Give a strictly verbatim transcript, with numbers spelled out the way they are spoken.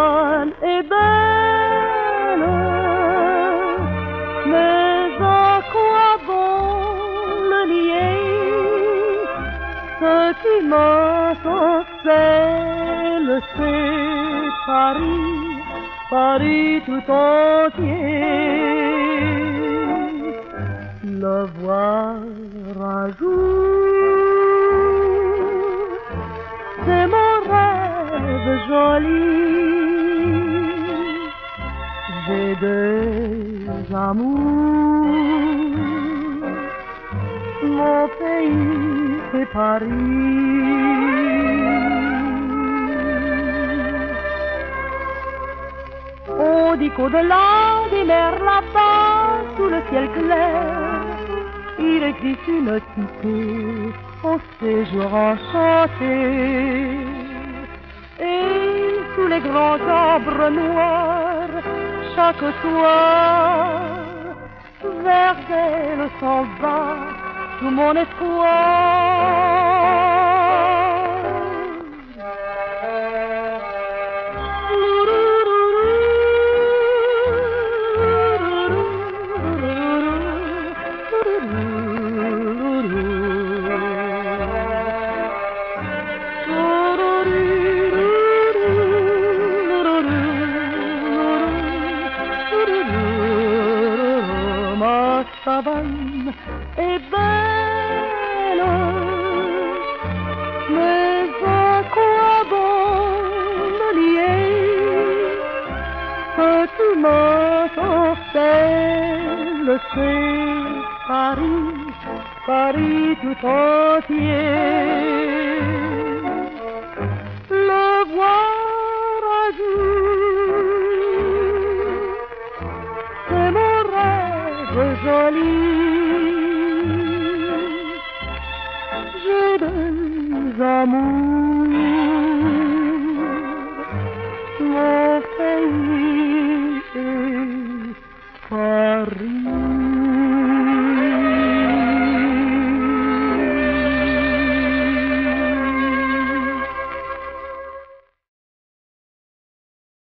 folle et belle, mais à quoi bon le nier? Ce qui m'ensorcelle, c'est Paris, Paris tout entier. Le voir un jour, c'est mon rêve joli. J'ai des amours, mon pays c'est Paris. On dit qu'au-delà des mers là-bas, sous le ciel clair, il existe une cité au séjour enchanté. Et sous les grands arbres noirs, chaque soir, vers elle s'en va tout mon espoir. Ma savane est belle, mais à quoi bon me lier? Ce qui m'ensorcelle, c'est Paris, Paris tout entier. Le voir un jour, c'est mon rêve joli. J'ai des amours, mon pays est Paris.